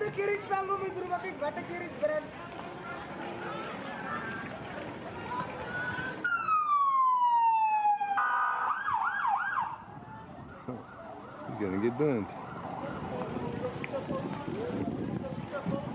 Bata carriage pango mo duro bakit bata carriage brand. He's gonna get burnt.